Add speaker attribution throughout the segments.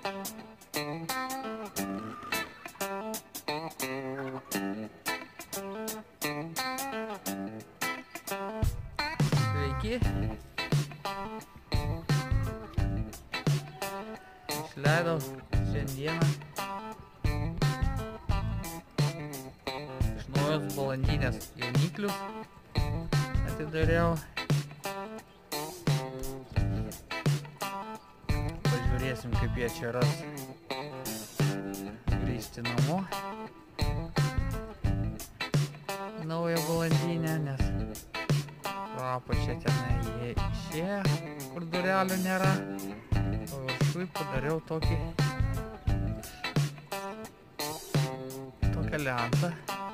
Speaker 1: Sveiki. Išleidau šiandieną iš naujos balandinės jauniklius. Atidariau. Pažiūrėsim, kaip jie čia ras grįžti namo. Naują balandinę, nes apačia tenai jie išėjo, kur durelių nėra. O viršui padariau tokią lentą.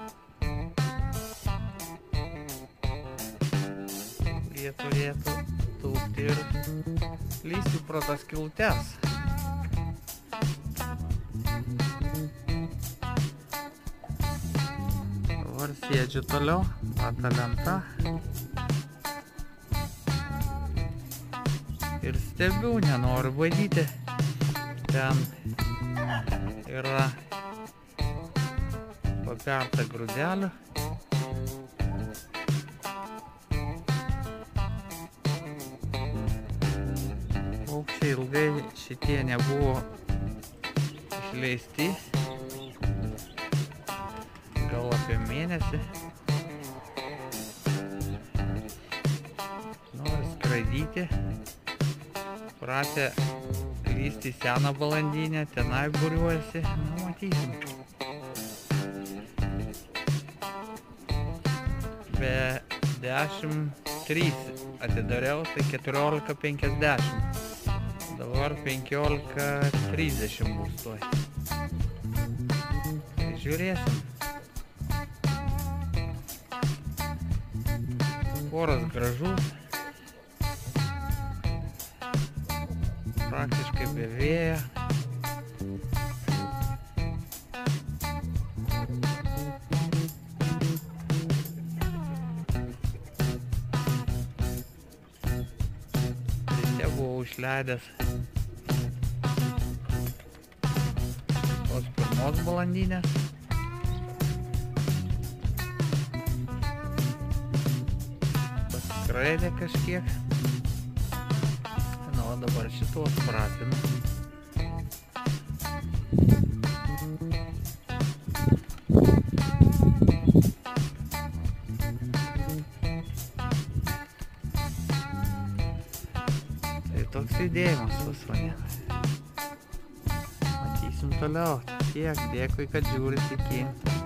Speaker 1: Jie turėtų tūpti ir lįsti pro tas skylutes. Dabar sėdžiu toliau, ta lenta. Ir stebiu, nenoriu badyti. Ten yra paperta grūdelių. Paukščiai ilgai šitie nebuvo išleisti. Gal apie mėnesį. Nori skraidyti. Pratę lysti seną balandinę, tenai būriuojasi, matysim. Be 10:03 atidariau, tai 14:50. Dabar 15:30 bus tuoj. Tai žiūrėsim. Oras gražus. Praktiškai be vėjo. Ryte buvau išleidęs tos pirmos balandinės. Paskraidė kažkiek. O dabar šitos pratinu. Tai toks judėjimas pas mane. Matysim toliau. Tiek, dėkui, kad žiūrit, iki.